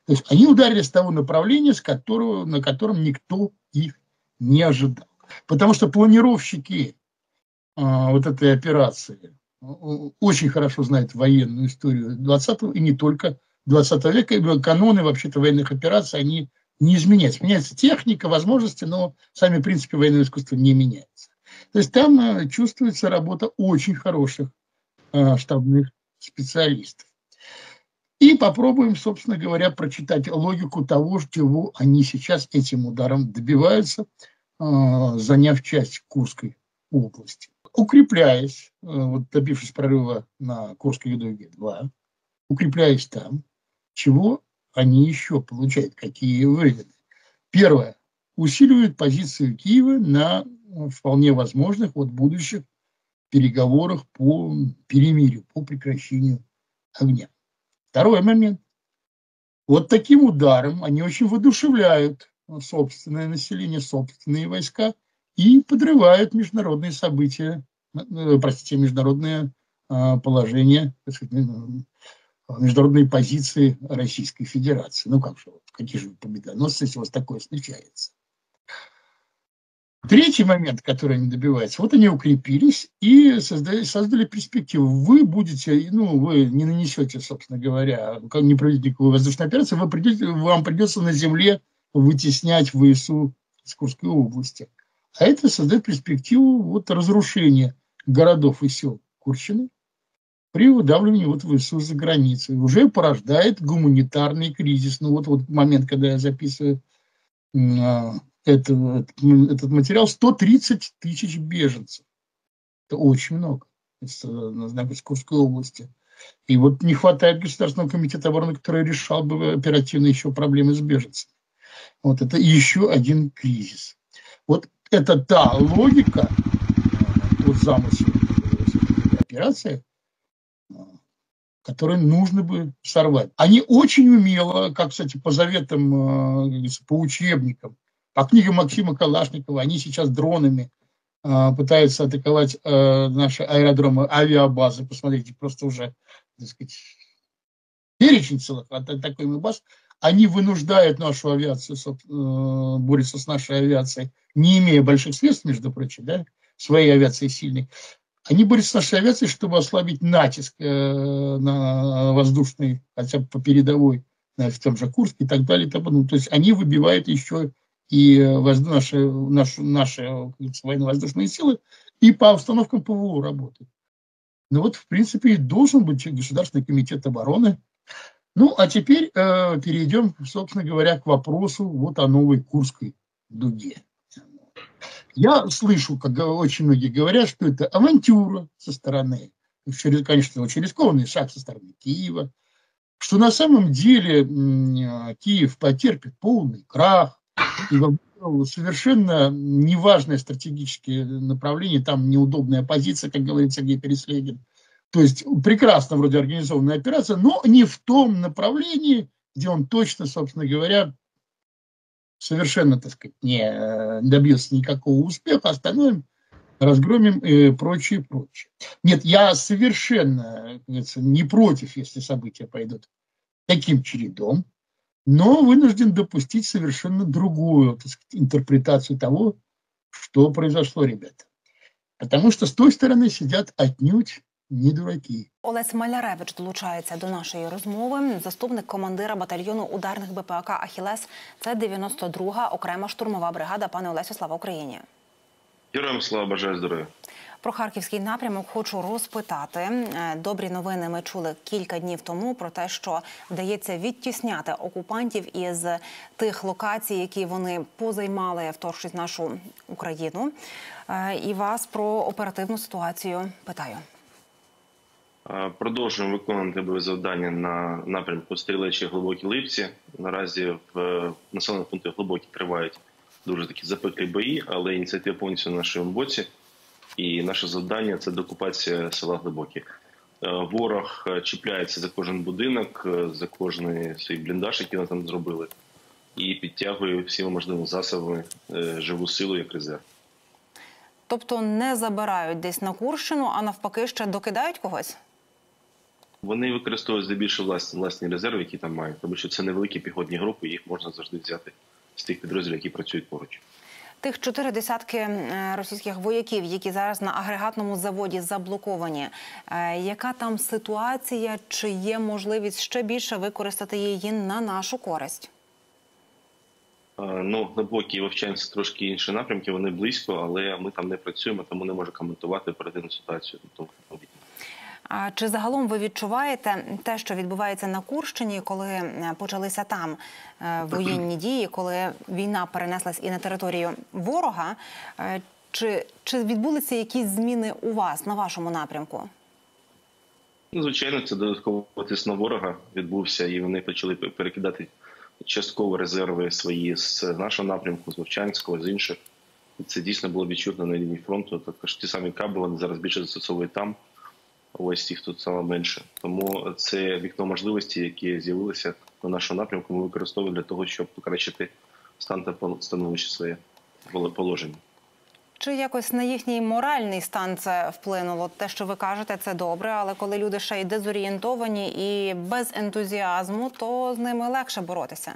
То есть они ударили с того направления, на котором никто их не ожидал. Потому что планировщики вот этой операции очень хорошо знают военную историю 20-го и не только 20 века. И каноны вообще-то военных операций, они не изменяются. Меняется техника, возможности, но сами принципы военного искусства не меняются. То есть там чувствуется работа очень хороших штабных специалистов. И попробуем, собственно говоря, прочитать логику того, чего они сейчас этим ударом добиваются, заняв часть Курской области. Укрепляясь, вот добившись прорыва на Курской дуге-2, укрепляясь там, чего они еще получают, какие выгоды. Первое. Усиливают позицию Киева на вполне возможных будущих переговорах по перемирию, по прекращению огня. Второй момент. Вот таким ударом они очень воодушевляют собственное население, собственные войска и подрывают международные события, международное положение, международные позиции Российской Федерации. Ну как же, какие же победоносцы, если у вас такое случается? Третий момент, который они добиваются, вот они укрепились и создали перспективу. Вы будете, вы не нанесете, собственно говоря, не проведете никакой воздушной операции, вам придется на земле вытеснять ВСУ из Курской области. А это создает перспективу разрушения городов и сел Курщины при выдавливании ВСУ за границей. Уже порождает гуманитарный кризис. Вот момент, когда я записываю этот материал, 130 тысяч беженцев. Это очень много. Из Курской области. И не хватает Государственного комитета обороны, который решал бы оперативно еще проблемы с беженцами. Это еще один кризис. Это та логика, замысел операции, которые нужно бы сорвать. Они очень умело, как, кстати, по заветам, по учебникам, по книгам Максима Калашникова, они сейчас дронами пытаются атаковать наши аэродромы, авиабазы. Посмотрите, просто уже, так сказать, перечень целых атакуемых баз. Они вынуждают нашу авиацию, борются с нашей авиацией, не имея больших средств, между прочим, своей авиации сильной. Они борются с нашей авиацией, чтобы ослабить натиск на воздушный, хотя бы по передовой, в том же Курске и так далее. То есть они выбивают еще и наши военно-воздушные силы, и по установкам ПВО работают. В принципе, и должен быть Государственный комитет обороны. А теперь перейдем, собственно говоря, к вопросу о новой Курской дуге. Я слышу, как очень многие говорят, что это авантюра со стороны, конечно, очень рискованный шаг со стороны Киева, что на самом деле Киев потерпит полный крах, и совершенно неважное стратегическое направление, там неудобная позиция, как говорит Сергей Переслегин. То есть прекрасно вроде организованная операция, но не в том направлении, где он точно, собственно говоря, совершенно, так сказать, не добьется никакого успеха, остановим, разгромим и прочее, прочее. Нет, я совершенно, не против, если события пойдут таким чередом, но вынужден допустить совершенно другую, так сказать, интерпретацию того, что произошло, ребята. Потому что с той стороны сидят отнюдь не дураки. Олесь Маляревич долучається до нашої розмови. Заступник командира батальйону ударних БПАК «Ахілес». Це 92-га окрема штурмова бригада. Пане Олесю, слава Україні. Героям слава, бажаю здоров'я. Про харківський напрямок хочу розпитати. Добрі новини ми чули кілька днів тому про те, що вдається відтісняти окупантів із тих локацій, які вони позаймали, вторгшись в нашу Україну. І вас про оперативну ситуацію питаю. Продовжуємо виконувати бойові завдання на напрямку Стрілечі, Глибокі Липці. Наразі в населених пунктах Глибокі тривають дуже такі запеклі бої, але ініціатива повністю на нашому боці. І наше завдання – це деокупація села Глибокі. Ворог чіпляється за кожен будинок, за кожний свій бліндаж, який вони там зробили, і підтягує всіма можливими засобами живу силу як резерв. Тобто не забирають десь на Курщину, а навпаки ще докидають когось? Вони використовують здебільшого власні резерви, які там мають, тому що це невеликі піхотні групи, їх можна завжди взяти з тих підрозділів, які працюють поруч. Тих 4 десятки російських вояків, які зараз на агрегатному заводі заблоковані, яка там ситуація, чи є можливість ще більше використати її на нашу користь? Ну, Глибокі і Вовчанськ трошки інші напрямки, вони близько, але ми там не працюємо, тому не можу коментувати оперативну ситуацію. Чи загалом ви відчуваєте те, що відбувається на Курщині, коли почалися там воєнні дії, коли війна перенеслась і на територію ворога? Чи відбулися якісь зміни у вас, на вашому напрямку? Ну, звичайно, це додатково тиск на ворога відбувся, і вони почали перекидати частково резерви свої з нашого напрямку, з Вовчанського, з інших. І це дійсно було відчутно на лінії фронту. Також ті самі каби вони зараз більше застосовують там. Ось їх тут саме менше. Тому це вікно можливості, які з'явилися на нашому напрямку, ми використовуємо для того, щоб покращити стан та становище своє положення. Чи якось на їхній моральний стан це вплинуло? Те, що ви кажете, це добре, але коли люди ще й дезорієнтовані і без ентузіазму, то з ними легше боротися?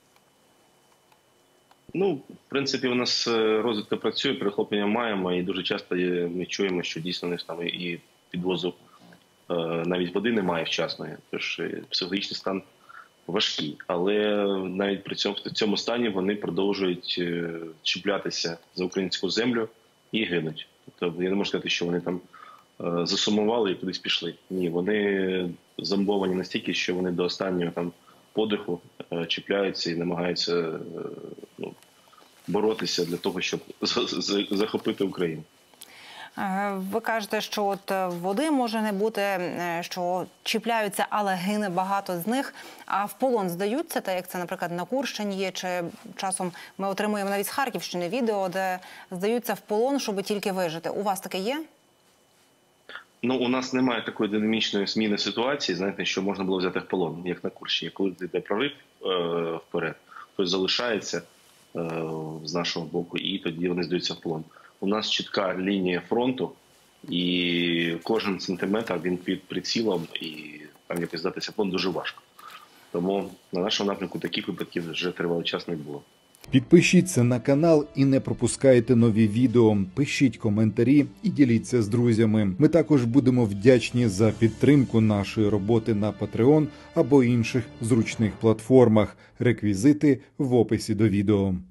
Ну, в принципі, у нас розвідка працює, перехоплення маємо, і дуже часто ми чуємо, що дійсно не там і підвозу навіть води немає вчасної, тож психологічний стан важкий. Але навіть при цьому, в цьому стані вони продовжують чіплятися за українську землю і гинуть. Тобто я не можу сказати, що вони там засумували і кудись пішли. Ні, вони зомбовані настільки, що вони до останнього там подиху чіпляються і намагаються боротися для того, щоб захопити Україну. Ви кажете, що от води може не бути, що чіпляються, але гине багато з них. А в полон здаються, так як це, наприклад, на Курщині є, чи часом ми отримуємо навіть з Харківщини відео, де здаються в полон, щоб тільки вижити. У вас таке є? Ну, у нас немає такої динамічної зміни ситуації, знаєте, що можна було взяти в полон, як на Курщині. Коли йде прорив вперед, хтось залишається з нашого боку, і тоді вони здаються в полон. У нас чітка лінія фронту, і кожен сантиметр він під прицілом, і там якось здатися в полон дуже важко. Тому на нашому напрямку таких випадків вже тривалий час не було. Підпишіться на канал і не пропускайте нові відео. Пишіть коментарі і діліться з друзями. Ми також будемо вдячні за підтримку нашої роботи на Patreon або інших зручних платформах. Реквізити в описі до відео.